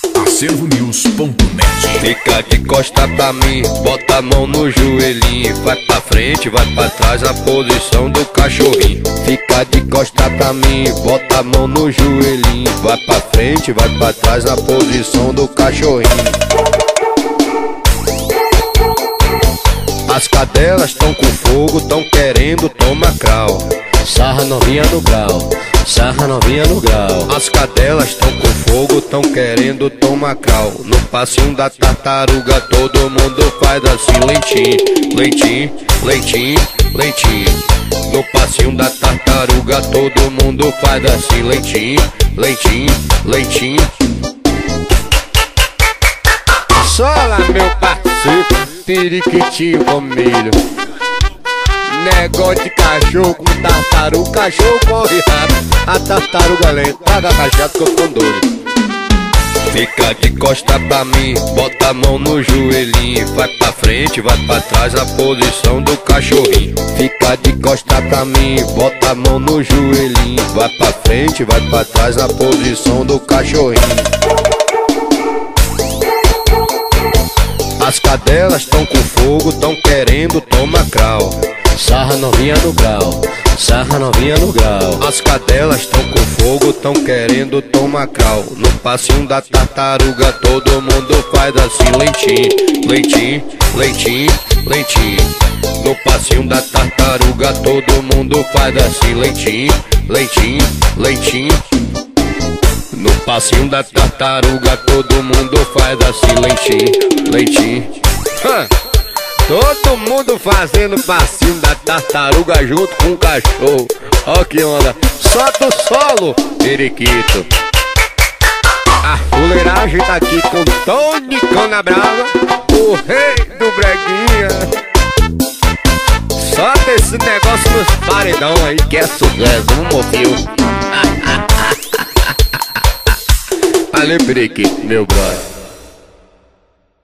acervonews.net. Fica de costa pra mim, bota a mão no joelhinho. Vai pra frente, vai pra trás, na posição do cachorrinho. Fica de costa pra mim, bota a mão no joelhinho. Vai pra frente, vai pra trás, na posição do cachorrinho. As cadelas tão com fogo, tão querendo tomar crau. Sarra novinha no grau, sarra novinha no grau. As cadelas tão com fogo, tão querendo tomar crau. No passinho da tartaruga todo mundo faz assim, lentinho, lentinho, lentinho, lentinho. No passinho da tartaruga todo mundo faz assim, lentinho, lentinho, lentinho. Sola, meu parceiro, periquitinho com milho. Negócio de cachorro com tartaruga, cachorro corre rápido, a tartaruga lenta, paga cachaça que eu tô doido. Fica de costa pra mim, bota a mão no joelhinho. Vai pra frente, vai pra trás, na posição do cachorrinho. Fica de costa pra mim, bota a mão no joelhinho. Vai pra frente, vai pra trás, na posição do cachorrinho. As cadelas tão com fogo, tão querendo tomar crau. Sarra novinha no grau, sarra novinha no grau. As cadelas tão com fogo, tão querendo tomar crau. No passinho da tartaruga todo mundo faz assim, lentinho, lentinho, lentinho, lentinho. No passinho da tartaruga todo mundo faz assim, lentinho, lentinho, lentinho. No passinho da tartaruga todo mundo faz assim, lentinho, lentinho. Todo mundo fazendo passinho da tartaruga junto com o cachorro. Ó que onda, solta o solo, periquito. A fuleiragem tá aqui com Tony Canabrava, o rei do breguinha. Solta esse negócio nos paredão aí que é sucesso, um movil. Valeu, periquito, meu brother.